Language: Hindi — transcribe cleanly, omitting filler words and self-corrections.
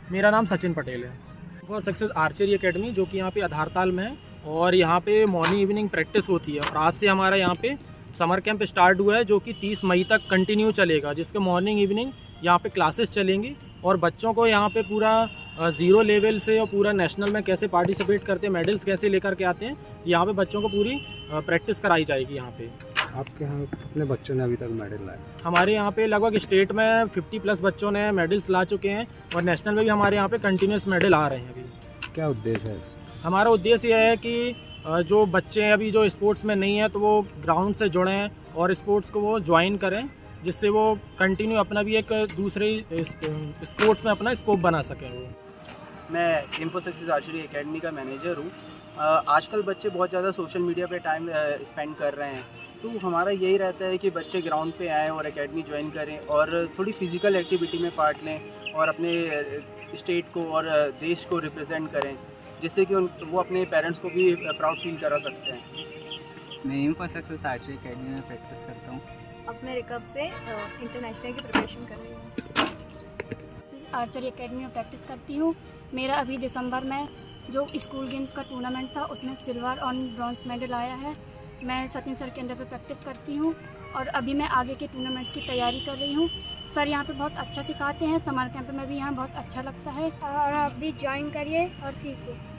मेरा नाम सचिन पटेल है। फॉर सक्सेस आर्चरी एकेडमी जो कि यहाँ पे आधारताल में है और यहाँ पे मॉर्निंग इवनिंग प्रैक्टिस होती है और आज से हमारा यहाँ पे समर कैंप स्टार्ट हुआ है जो कि 30 मई तक कंटिन्यू चलेगा, जिसके मॉर्निंग इवनिंग यहाँ पे क्लासेस चलेंगी और बच्चों को यहाँ पे पूरा ज़ीरो लेवल से और पूरा नेशनल में कैसे पार्टिसिपेट करते हैं, मेडल्स कैसे लेकर के आते हैं, यहाँ पे बच्चों को पूरी प्रैक्टिस कराई जाएगी। यहाँ पे आपके यहाँ कितने बच्चों ने अभी तक मेडल लाए? हमारे यहाँ पे लगभग स्टेट में 50+ बच्चों ने मेडल्स ला चुके हैं और नेशनल में भी हमारे यहाँ पे कंटिन्यूस मेडल आ रहे हैं। अभी क्या उद्देश्य है? हमारा उद्देश्य यह है कि जो बच्चे अभी जो स्पोर्ट्स में नहीं है तो वो ग्राउंड से जुड़ें और स्पोर्ट्स को वो ज्वाइन करें, जिससे वो कंटिन्यू अपना भी एक दूसरे स्पोर्ट्स में अपना स्कोप बना सकें। वो मैं इन्फोसिस आर्चरी एकेडमी का मैनेजर हूँ। आजकल बच्चे बहुत ज़्यादा सोशल मीडिया पे टाइम स्पेंड कर रहे हैं, तो हमारा यही रहता है कि बच्चे ग्राउंड पे आएँ और एकेडमी ज्वाइन करें और थोड़ी फिज़िकल एक्टिविटी में पार्ट लें और अपने स्टेट को और देश को रिप्रेजेंट करें, जिससे कि वो अपने पेरेंट्स को भी प्राउड फील करा सकते हैं। मैं इन्फोसिस आर्चरी एकेडमी में प्रैक्टिस करता हूँ। अब मैं रिकब से इंटरनेशनल की प्रिपरेशन कर रही हूँ। आर्चरी एकेडमी में प्रैक्टिस करती हूँ। मेरा अभी दिसंबर में जो स्कूल गेम्स का टूर्नामेंट था उसमें सिल्वर और ब्रॉन्ज मेडल आया है। मैं सचिन सर के अंडर पे प्रैक्टिस करती हूँ और अभी मैं आगे के टूर्नामेंट्स की तैयारी कर रही हूँ। सर यहाँ पे बहुत अच्छा सिखाते हैं, समर कैंप में भी यहाँ बहुत अच्छा लगता है। और आप भी ज्वाइन करिए और सीखो।